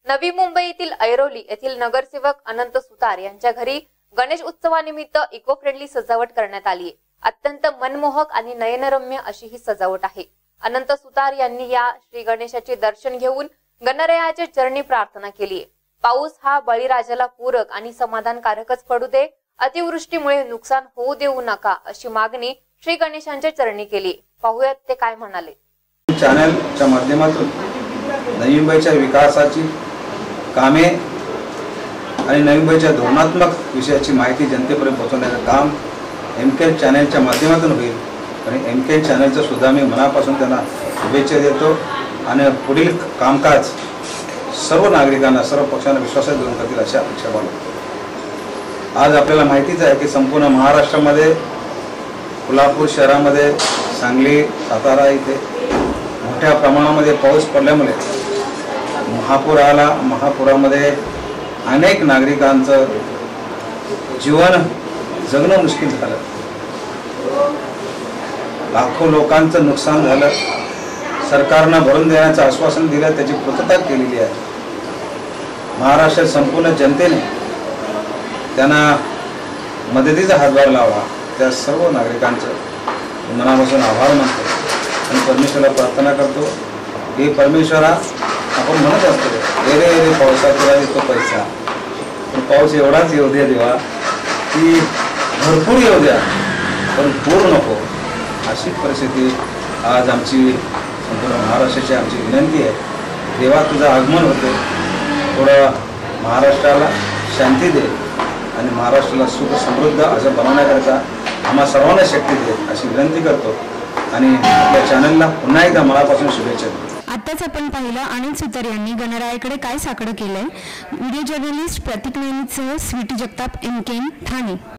नवी मुंबईतील ऐरोली येथील नगरसेवक अनंत सुतार यांच्या घरी गणेश उत्सवानिमित्त इको फ्रेंडली सजावट करण्यात आली आहे। अत्यंत मनमोहक आणि नयनरम्य अशी ही सजावट आहे। अनंत सुतार यांनी या श्री गणेशाचे दर्शन घेऊन गणरायाच्या चरणी प्रार्थना केली आहे। पाऊस हा बळीराजाला पूरक आणि समाधानकारकच पडू दे, अतिवृष्टीमुळे नुकसान होऊ देऊ नका अशी मागणी श्री गणेशांच्या चरणी केली। पाहूयात ते काय म्हणाले। चॅनलच्या माध्यमातून नवी मुंबईच्या विकासाची कामे आणि नवी मुंबईच्या धोरणात्मक विषयाची माहिती जनतेपर्यंत पोहोचवण्याचं काम MK चॅनलच्या माध्यमातून होईल आणि MK चॅनलचं सुद्धा मी मनापासून त्यांना शुभेच्छा देतो आणि पुढील कामकाज सर्व नागरिकांना सर्व पक्षांना विश्वासात घेऊन करतील अशी अपेक्षा बाळगतो। आज आपल्याला माहितीच आहे की संपूर्ण महाराष्ट्रामध्ये कोल्हापूर शहरामध्ये सांगली सातारा इथे मोठ्या प्रमाणामध्ये पाऊस पडल्यामुळे महापूर आला। महापुरामध्ये अनेक नागरिकांचं जीवन जगणं मुश्किल झालं, लाखो लोकांचं नुकसान झालं। सरकारनं भरून देण्याचं आश्वासन दिलं, त्याची पूर्तता केलेली आहे। महाराष्ट्रात संपूर्ण जनतेने त्यांना मदतीचा हातभार लावा, त्या सर्व नागरिकांचं मनापासून आभार मानतो आणि परमेश्वराला प्रार्थना करतो की परमेश्वरा, आपण म्हणत असतो रे रे पावसा तुला देतो पैसा, पण पाऊस एवढाच येऊ द्या देवा की भरपूर येऊ द्या पण पूर नको, अशी परिस्थिती आज आमची संपूर्ण महाराष्ट्राची आमची विनंती आहे। देवा तुझं आगमन होते, थोडं महाराष्ट्राला शांती दे आणि महाराष्ट्राला सुख समृद्ध असं बनवण्याकरता आम्हा सर्वांना शक्ती दे अशी विनंती करतो आणि आपल्या चॅनलला पुन्हा एकदा मनापासून शुभेच्छा देतो। आताच आपण पाहिलं अनंत सुतार यांनी गणरायाकडे काय साकडं केलंय। व्हिडिओ जर्नलिस्ट प्रतीक नेमीसह स्वीटी जगताप, MK ठाणे।